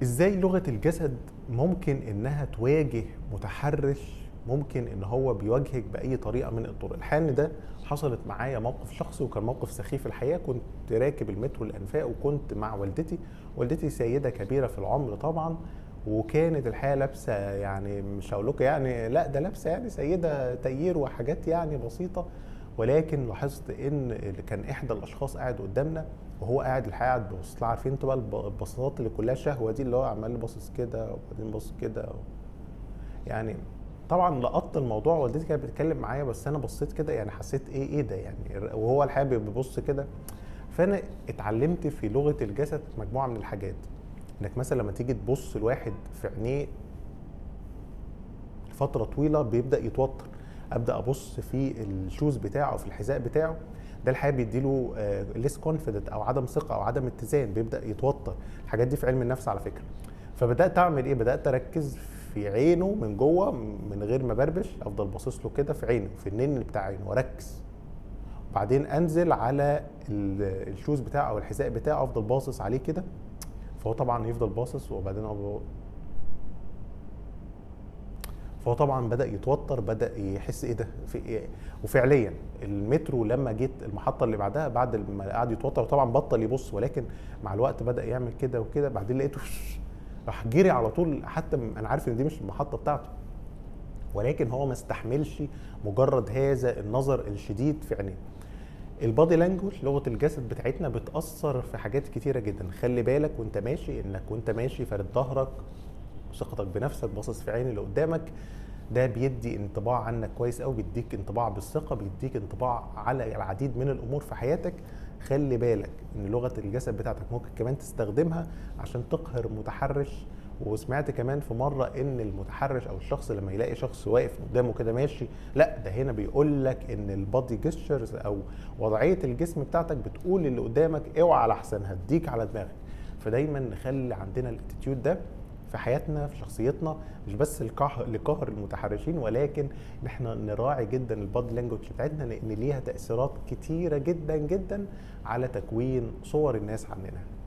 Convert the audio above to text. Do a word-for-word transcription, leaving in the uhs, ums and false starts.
ازاي لغة الجسد ممكن انها تواجه متحرش ممكن ان هو بيواجهك باي طريقة من الطرق؟ الحقيقة ان ده حصلت معايا موقف شخصي، وكان موقف سخيف الحقيقة. كنت راكب المترو الانفاق وكنت مع والدتي. والدتي سيدة كبيرة في العمر طبعا، وكانت الحقيقة لابسة، يعني مش هقول لكم يعني لا ده لابسة يعني سيدة تايير وحاجات يعني بسيطة. ولكن لاحظت ان كان احدى الاشخاص قاعد قدامنا، وهو قاعد الحقيقه قاعد بيبص لها. عارفين انتوا بقى البصات اللي كلها شهوه دي، اللي هو عمال باصص كده وبعدين باصص كده يعني. طبعا لقطت الموضوع، والدتي كانت بتتكلم معايا بس انا بصيت كده، يعني حسيت ايه ايه ده يعني، وهو الحقيقه بيبص كده. فانا اتعلمت في لغه الجسد مجموعه من الحاجات، انك مثلا لما تيجي تبص الواحد في عينيه فتره طويله بيبدا يتوتر. ابدا ابص في الشوز بتاعه او في الحذاء بتاعه، ده الحقيقه بيديله ليس كونفيدنت او عدم ثقه او عدم اتزان، بيبدا يتوتر. الحاجات دي في علم النفس على فكره. فبدات اعمل ايه؟ بدات اركز في عينه من جوه من غير ما بربش، افضل باصص له كده في عينه، في النين بتاع عينه، واركز. وبعدين انزل على الشوز بتاعه او الحذاء بتاعه، افضل باصص عليه كده. فهو طبعا يفضل باصص، وبعدين فهو طبعا بدا يتوتر، بدا يحس ايه ده في إيه. وفعليا المترو لما جيت المحطه اللي بعدها، بعد ما قعد يتوتر طبعا بطل يبص، ولكن مع الوقت بدا يعمل كده وكده. بعدين لقيته راح جري على طول، حتى انا عارف ان دي مش المحطه بتاعته، ولكن هو ما استحملش مجرد هذا النظر الشديد في عينيه. البادي لانجوج، لغه الجسد بتاعتنا، بتاثر في حاجات كتيره جدا. خلي بالك وانت ماشي، انك وانت ماشي فارد ظهرك، ثقتك بنفسك، باصص في عين اللي قدامك، ده بيدي انطباع عنك كويس قوي، بيديك انطباع بالثقه، بيديك انطباع على العديد من الامور في حياتك. خلي بالك ان لغه الجسد بتاعتك ممكن كمان تستخدمها عشان تقهر متحرش. وسمعت كمان في مره ان المتحرش او الشخص لما يلاقي شخص واقف قدامه كده ماشي، لا ده هنا بيقول لك ان البادي جيستشرز او وضعيه الجسم بتاعتك بتقول اللي قدامك اوعى على احسن هديك على دماغك. فدايما نخلي عندنا الاتيتيود ده في حياتنا، في شخصيتنا، مش بس لقهر المتحرشين، ولكن ان احنا نراعي جدا البادي لانجوج بتاعتنا، لان ليها تاثيرات كتيره جدا جدا على تكوين صور الناس عننا.